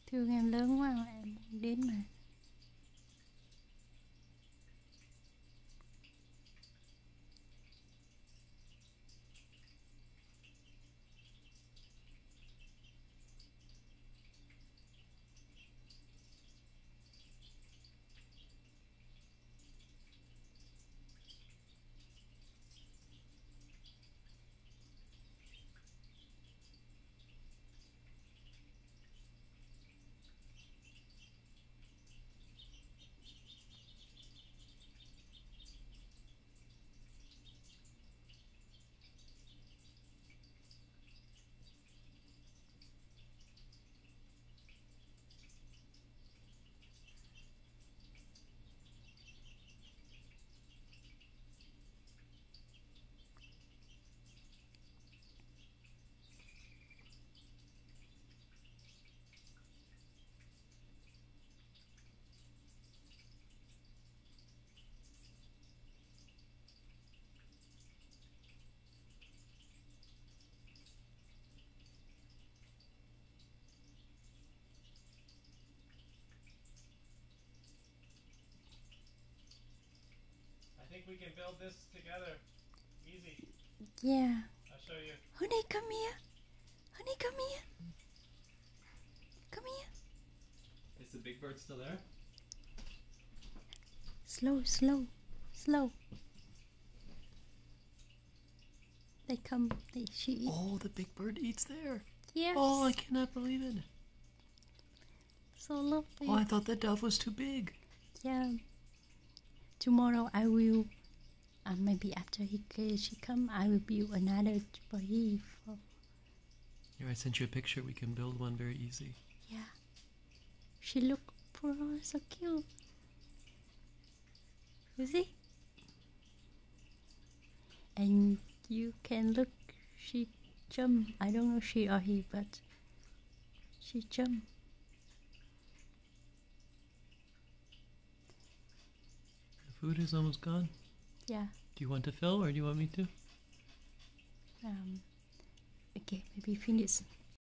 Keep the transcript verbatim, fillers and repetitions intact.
Thương em lớn quá mà em không đến mà. I think we can build this together. Easy. Yeah. I'll show you. Honey, come here. Honey, come here. Come here. Is the big bird still there? Slow, slow, slow. They come, they she eat. Oh, the big bird eats there. Yes. Oh, I cannot believe it. So lovely. Oh, I thought the dove was too big. Yeah. Tomorrow I will, uh, maybe after he she come, I will build another tree for. Here, I sent you a picture. We can build one very easy. Yeah. She look for her so cute. You see? And you can look. She jump. I don't know she or he, but she jump. The food is almost gone. Yeah. Do you want to fill or do you want me to? Um. Okay, maybe finish.